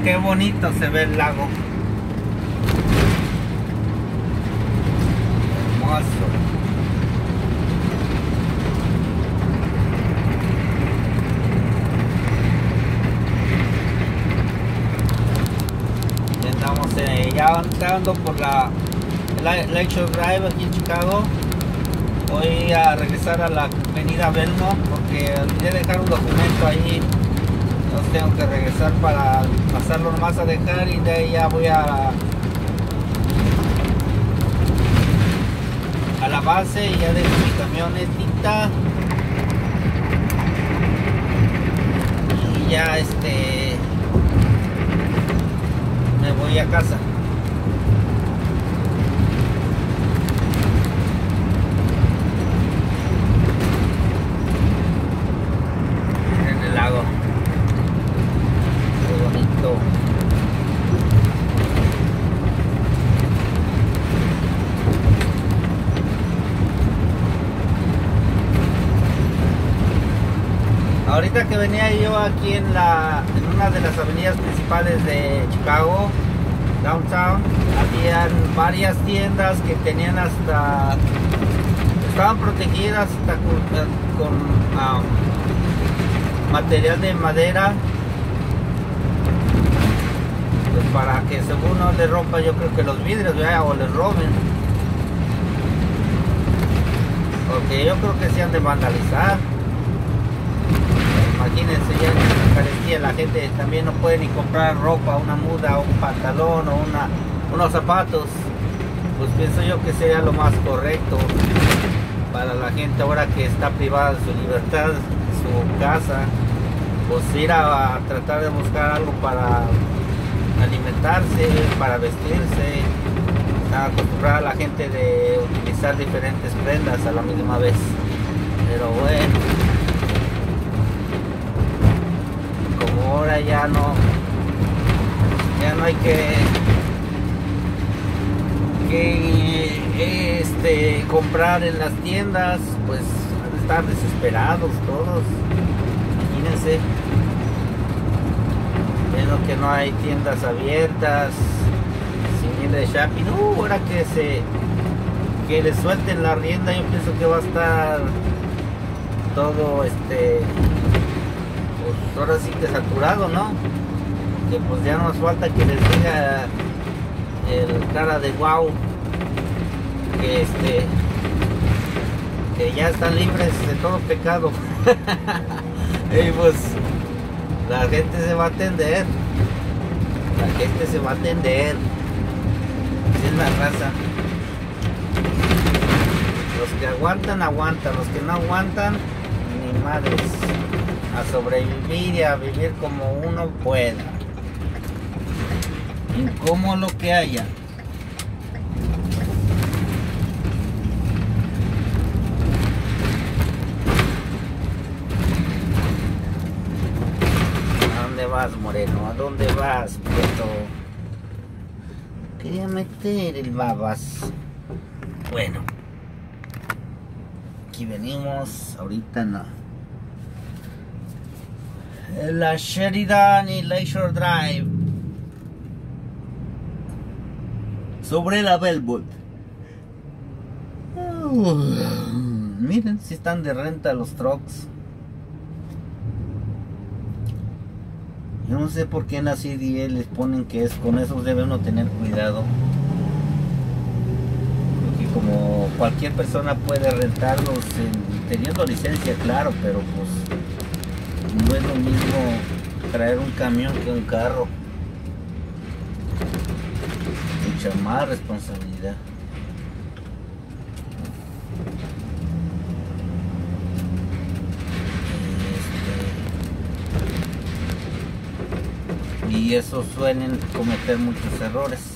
Qué bonito se ve el lago. Hermoso. Ya ando por la Lakeshore Drive aquí en Chicago. Voy a regresar a la avenida Belmont porque olvidé dejar un documento ahí. Entonces tengo que regresar para pasarlo nomás a dejar y de ahí ya voy a la base y ya dejo mi camionetita y ya me voy a casa. En el lago. Qué bonito. Ahorita que venía yo aquí en una de las avenidas principales de Chicago, downtown, habían varias tiendas que tenían estaban protegidas hasta con material de madera, pues para que según no le rompa, yo creo que los vidrios, ¿verdad? O les roben, porque yo creo que se han de vandalizar. Imagínense, ya en esta carestía la gente también no puede ni comprar ropa, una muda, un pantalón o unos zapatos. Pues pienso yo que sería lo más correcto para la gente ahora que está privada de su libertad, su casa, pues ir a tratar de buscar algo para alimentarse, para vestirse, a acostumbrar a la gente de utilizar diferentes prendas a la misma vez. Pero bueno, ahora ya no hay que comprar en las tiendas, pues van a estar desesperados todos. Imagínense, viendo que no hay tiendas abiertas, sin ir de shopping. Ahora que les suelten la rienda, yo pienso que va a estar todo pues ahora sí que saturado, ¿no? Que pues ya nos falta que les diga el cara de wow que ya están libres de todo pecado. Y pues la gente se va a atender, así es la raza. Los que aguantan, los que no aguantan, ni madres. A sobrevivir y a vivir como uno pueda, y como lo que haya. ¿A dónde vas, moreno? ¿A dónde vas, prieto? Quería meter el babas. Bueno, aquí venimos, ahorita no. La Sheridan y Lakeshore Drive sobre la Belmont. Miren si están de renta los trucks. Yo no sé por qué en la CDL les ponen que es con esos debe uno tener cuidado, porque como cualquier persona puede rentarlos teniendo licencia, claro, pero pues no es lo mismo traer un camión que un carro. Mucha más responsabilidad. Y eso suelen cometer muchos errores.